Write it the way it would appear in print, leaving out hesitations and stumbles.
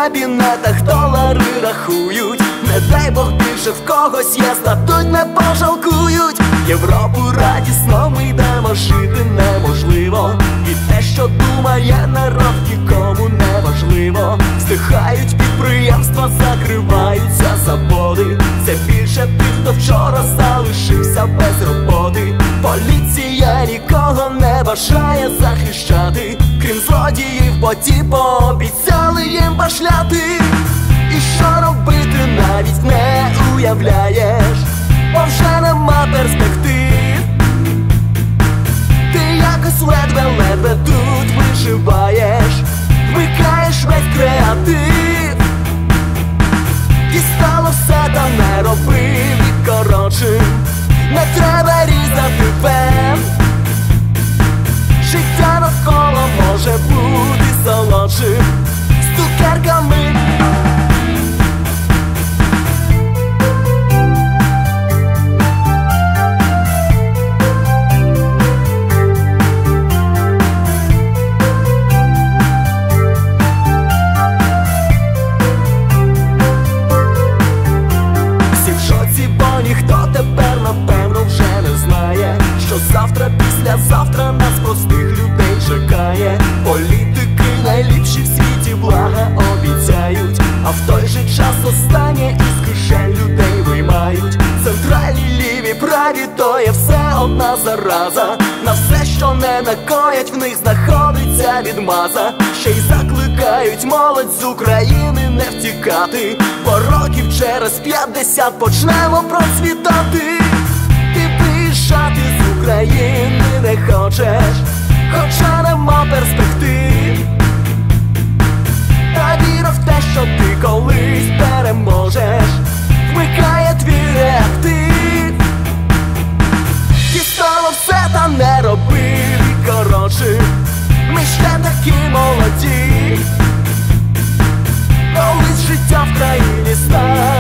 кабінетах долари рахують. Не дай Бог більше в когось є, статуть не пожалкують. Європу радісно ми йдемо, жити неможливо. І те, що думає народ, нікому не важливо. Здихають підприємства, закриваються заводи. Це більше тих, хто вчора залишився без роботи. Поліція нікого не бажає захищати, крім злодіїв, бо ті пообіцяли їм башляти. І що робити навіть не уявляєш, бо вже нема перспектив. Ти якось ледве-ледве тут виживаєш, вмикаєш весь креатив. Дістало все, та не роби від коротшим, не треба різати фен. Життя навколо може бути солодшим з цукерками. Ніхто тепер напевно вже не знає, що завтра, післязавтра нас простих людей чекає. Політики найліпші в світі блага обіцяють, а в той же час останнє із кишень людей виймають. Центральні, ліві, праві, то є все одна зараза. На все, що не накоять, в них знаходиться відмаза. Ще й закликають молодь з України не втікати, бо років через 50 почнемо процвітати. Ти виїжджати з України не хочеш, хоча нема перспектив. Та віра в те, що ти колись переможеш, вмикає твій реактив. Дістало все, та не роби коротше, ми ще такі молоді. Колись життя в країні стане